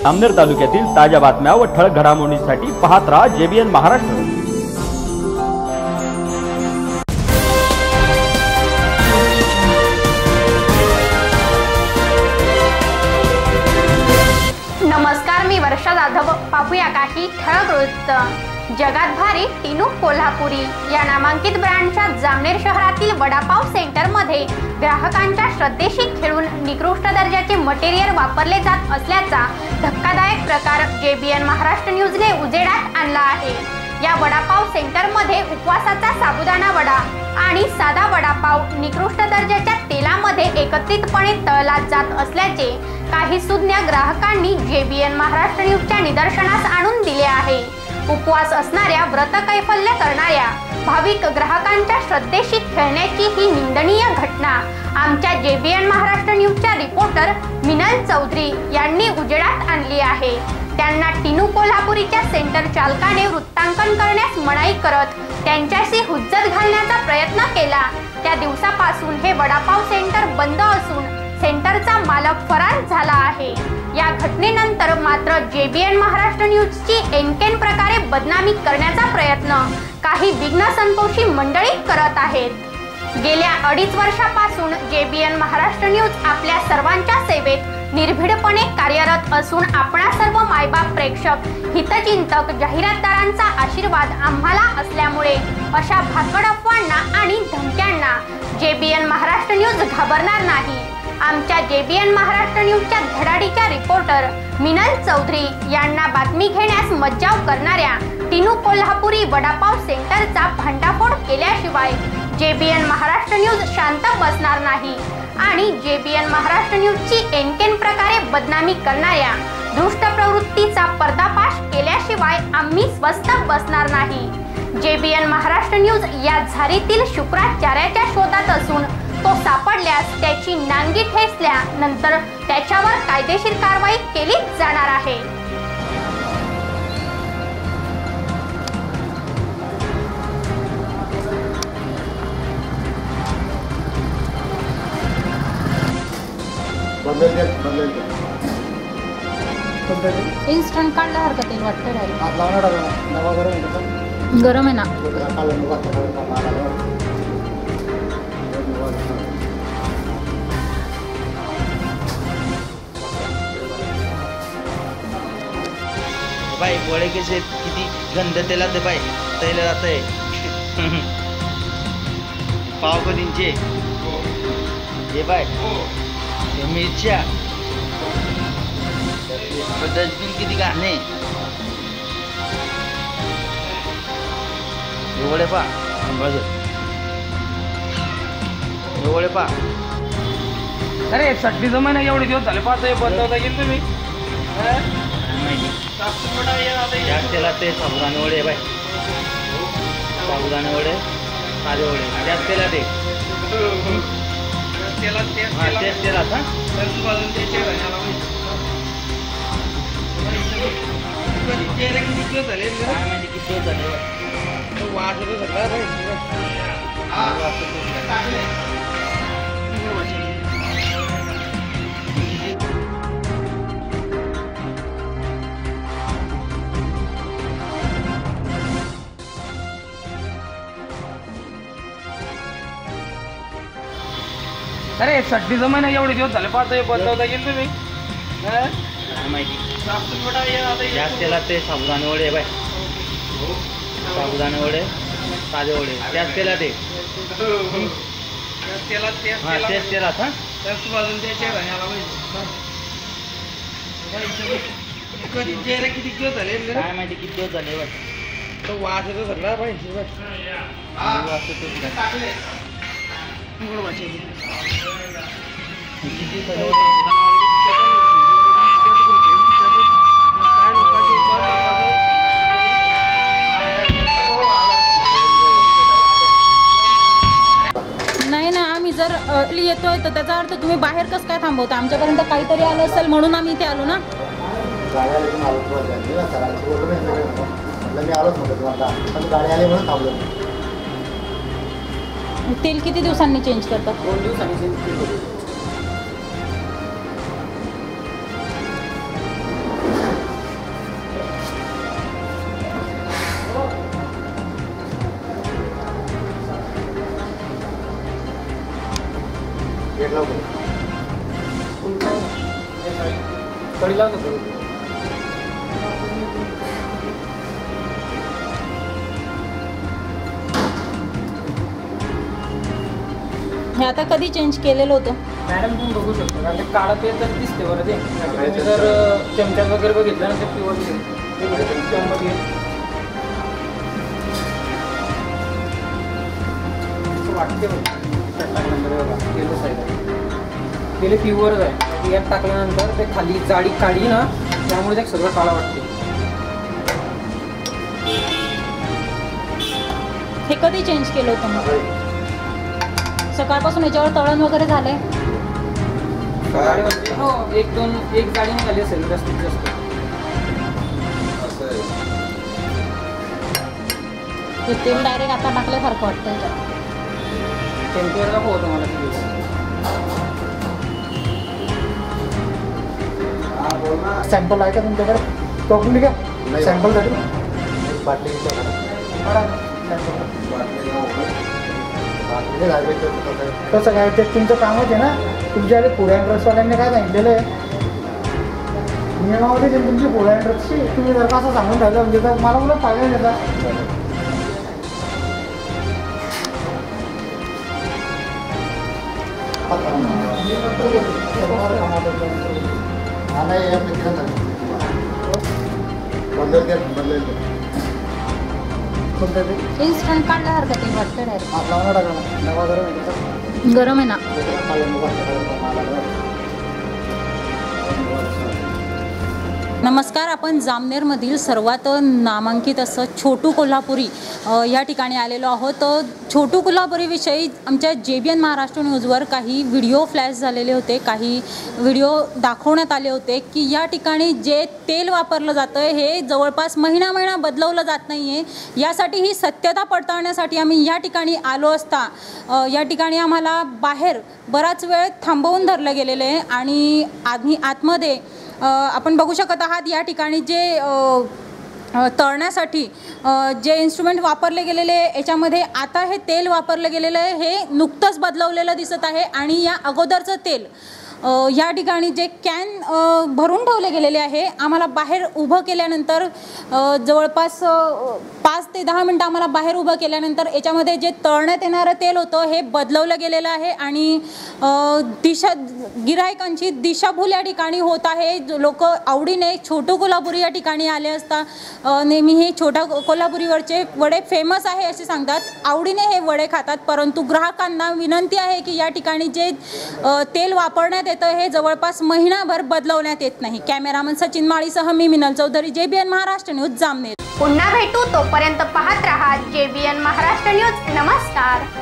अमनेर तालुक्यातील ताज्या बातम्या व ठळक घडामोडींसाठी पाहत रहा JBN महाराष्ट्र। नमस्कार, मी वर्षा जाधव। पाहूया काही ठळक वृत्त। जगात भारी टिनू कोल्हापुरी या नामांकित ब्रँडच्या जामनेर शहरातील वडापाव सेंटरमध्ये ग्राहकांच्या श्रद्धेशी खेळून निकृष्ट दर्जाचे मटेरियल वापरले जात असल्याचा धक्कादायक प्रकार JBN महाराष्ट्र न्यूजने उजेडात आणला आहे। या वडापाव सेंटरमध्ये उपवासाचा साबुदाणा वडा आणि साधा वडापाव निकृष्ट दर्जाच्या तेलामध्ये एकत्रितपणे तळला जात असल्याचे काही सुज्ञ ग्राहकांनी JBN महाराष्ट्र न्यूजच्या निदर्शनास आणून दिले आहे। उपवास असणाऱ्या, व्रत कैफल्य करणाऱ्या भाविक ग्राहकांच्या श्रद्धेशी खेळण्याची ही निंदनीय घटना आमच्या JBN महाराष्ट्र न्यूजच्या रिपोर्टर मिनल चौधरी यांनी उजेडात आणली आहे। त्यांना टिनू कोल्हापुरीच्या सेंटर चालकाने वृत्तांकन करण्यास मनाई करत त्यांच्याशी हुज्जत घालण्याचा प्रयत्न केला। त्या दिवसापासून हे वडापाव सेंटर बंद असून सेंटरचा मालक फरार झाला आहे। या घटनेनंतर मात्र JBN महाराष्ट्र न्यूजची एनकेन प्रकारे बदनामी करण्याचा प्रयत्न काही विघ्न संतोषी मंडळी करत आहेत। गेल्या 2.5 वर्षापासून JBN महाराष्ट्र न्यूज आपल्या सर्वांच्या सेवेत निर्भीडपणे कार्यरत असून आपणा सर्व मायबाप प्रेक्षक, हितचिंतक, जाहिरातदारांचा आशीर्वाद आम्हाला असल्यामुळे अशा भाकड अफवांना आणि धमक्यांना JBN महाराष्ट्र न्यूज घाबरणार नाही। आमच्या JBN महाराष्ट्र न्यूजच्या धडाडीच्या रिपोर्टर मिनल चौधरी यांना बातमी घेण्यास मज्जाव करणाऱ्या टिनू कोल्हापुरी वडापाव सेंटरचा भांडाफोड केल्याशिवाय JBN महाराष्ट्र न्यूज शांत बसणार नाही आणि JBN महाराष्ट्र न्यूजची एनकेन प्रकारे बदनामी करणाऱ्या दुष्ट प्रवृत्तीचा पर्दाफाश केल्याशिवाय आम्ही स्वस्थ बसणार नाही। JBN महाराष्ट्र न्यूज या झारीतील शुक्राचार्याच्या शोधात असून तो सापडल्यास त्याची नांगी ठेचल्यानंतर त्याच्यावर कायदेशीर कारवाई केली जाणार आहे। इन्स्टंट काढला हरकत येईल वाटतं। गरम आहे ना। भाई वड़े के से किती गंध तेलात भाई तैल जात आहे। पाव कधींचे हे बाय हे मिरच्या डस्टबिन किती घाणे एवढे पा एवढे पा। अरे सड्डी जमाना एवढे दिवस झाले पाच बंद होता की तुम्ही तेलात ते साबुदाणे वडे बाय, साबुदाणे वडे, साधे वडे त्याच तेलात तेच तेलात किती दिवस झाले काय माहिती किती दिवस झाले वास येतो सगळा। अरे सड्डी जमाना एवढे दिवस झाले पाच बंद होता की तुम्ही काय माहिती त्याच तेलात ते साबुदाणे वडे बाय, साबुदाणे वडे, साधे वडे त्याच तेलात तेच तेलात किती दिवस झाले काय माहिती किती दिवस झाले बाय वास येतो सगळा भाई वास येतो नाही ना, आम्ही जर येतोय तर त्याचा अर्थ तुम्ही बाहेर कसं काय थांबवता? आमच्यापर्यंत काहीतरी आलं असेल म्हणून आम्ही इथे आलो ना। तेल किती दिवसांनी चेंज करतात? 2 दिवसांनी चेंज केलं। कडीला होतो. हे आता कधी चेंज केलेलं होतं? मॅडम तुम्ही बघू शकता कारण ते काळं ते तर दिसते बरं ते. तुम्ही जर चमच्यात वगैरे बघितलं ना ते प्युअर वाटते केलं साईड केले प्युअरच आहे. यात टाकल्यानंतर ते खाली जाडी काढली ना त्यामुळे ते सगळं काळं वाटते. हे कधी चेंज केलं होतं मग? सकाळपासून याच्यावर तळण वगैरे झालंय? हो एक गाडी निघाली असेल जास्तीत जास्त. हे तेल डायरेक्ट आता टाकल्यासारखं वाटतं याच्यात. टेम्परेचर हो तुम्हाला सॅम्पल आहे का तुमच्याकडे? टोकून घ्या सॅम्पलसाठी. कसं काय ते तुमचं कामच आहे ना. तुमच्या फूड अँड ड्रग्सवाल्यांनी काय सांगितलेलं आहे नियमामध्ये जे तुमची फूड अँड ड्रग्सची तुम्ही जर का असं सांगून राहिलं म्हणजे तर मला उलट फायदा देतात. इन्स्टंट काढल्यासारखं ते वाटतं डायरेक्ट. गरम आहे ना. नमस्कार, आपण जामनेरमधील सर्वात नामांकित असं छोटू कोल्हापुरी या ठिकाणी आलेलो आहोत. छोटू कोल्हापुरीविषयी आमच्या JBN महाराष्ट्र न्यूजवर काही व्हिडिओ फ्लॅश झालेले होते, काही व्हिडिओ दाखवण्यात आले होते की या ठिकाणी जे तेल वापरलं जातं हे जवळपास महिना बदलवलं जात नाही आहे. यासाठी ही सत्यता पडताळण्यासाठी आम्ही या ठिकाणी आलो असता या ठिकाणी आम्हाला बाहेर बराच वेळ थांबवून धरलं गेलेलं आहे आणि आतमध्ये आपण बघू शकत आहात या ठिकाणी जे तळण्यासाठी जे इन्स्ट्रुमेंट वापरले गेलेले याच्यामध्ये आता हे तेल वापरलं गेलेलं आहे हे नुकतंच बदलवलेलं दिसत आहे. आणि या अगोदरचं तेल या ठिकाणी जे कॅन भरून ठेवले गेलेले आहे आम्हाला बाहेर उभं केल्यानंतर जवळपास 5 ते 10 मिनटं आम्हाला बाहेर उभं केल्यानंतर याच्यामध्ये जे तळण्यात येणारं तेल होतं हे बदलवलं गेलेलं आहे आणि गिरायकांची दिशाभूल या ठिकाणी होत आहे. लोक आवडीने छोटू कोल्हापुरी या ठिकाणी आले असता नेहमी हे छोटा कोल्हापुरीवरचे वडे फेमस आहे असे सांगतात. आवडीने हे वडे खातात परंतु ग्राहकांना विनंती आहे की या ठिकाणी जे तेल वापरण्यात येतं हे जवळपास महिनाभर बदलवण्यात येत नाही. कॅमेरामन सचिन माळीसह मी मिनल चौधरी, JBN महाराष्ट्र न्यूज, जामनेर. पुन्हा भेटू, तोपर्यंत पाहत रहा JBN महाराष्ट्र न्यूज. नमस्कार.